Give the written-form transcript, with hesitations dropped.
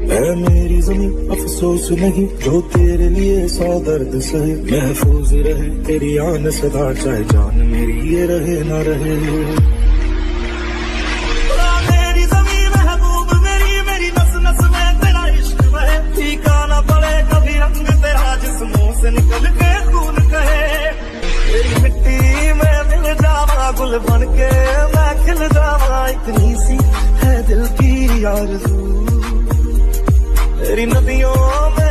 है मेरी ज़मीं अफसोस नहीं जो तेरे लिए 100 दर्द सहे, महफूज रहे तेरी आन सदा चाहे जान मेरी ये रहे ना रहे। मेरी ज़मीं महबूब मेरी नस नस में तेरा इश्क बहे, फीका ना पड़े कभी रंग तेरा जिस्मों से निकल के खून कहे। तेरी मिट्टी में मिल जावा गुल बन के मैं खिल जावा, इतनी सी है दिल की आरज़ू। तेरी नदियों में